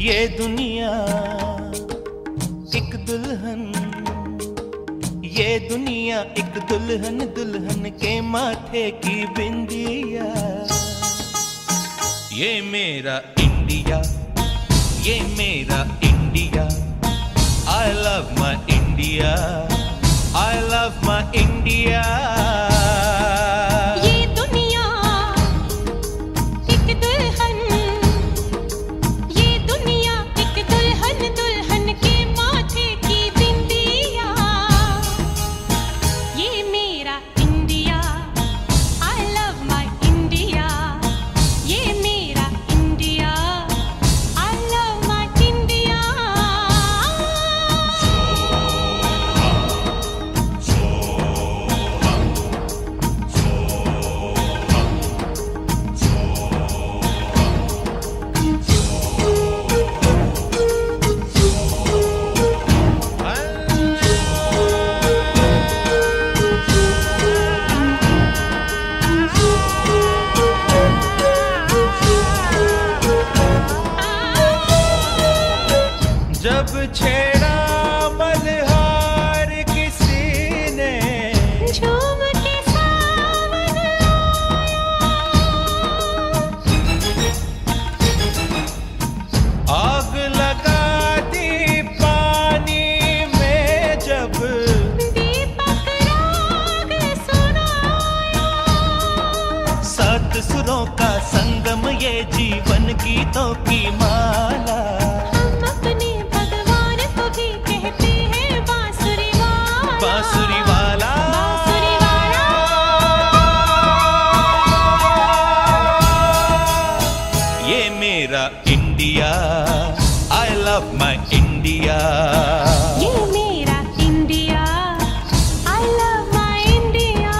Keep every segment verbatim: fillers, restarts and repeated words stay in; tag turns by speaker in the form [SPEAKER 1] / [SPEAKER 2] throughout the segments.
[SPEAKER 1] ये दुनिया एक दुल्हन, ये दुनिया एक दुल्हन, दुल्हन के माथे की बिंदिया। ये मेरा इंडिया, ये मेरा India. I love my India, I love my India। जब छेड़ा मल्हार किसी ने, झूम के सावन आग लगा दी पानी में, जब दीपक राग सुनाया। सात सुरों का संगम, ये जीवन गीतों की माला। बांसुरी वाला, बांसुरी वाला। ये मेरा India, I love my India।
[SPEAKER 2] ये मेरा India, I love my India।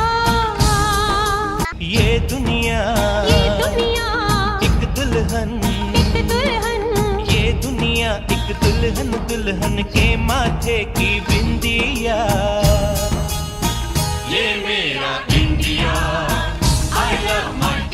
[SPEAKER 1] ये दुनिया,
[SPEAKER 2] ये दुनिया
[SPEAKER 1] एक दुल्हन,
[SPEAKER 2] एक दुल्हन।
[SPEAKER 1] ये दुनिया एक दुल्हन, दुल्हन के माथे की बिंदिया। ये मेरा इंडिया, I love my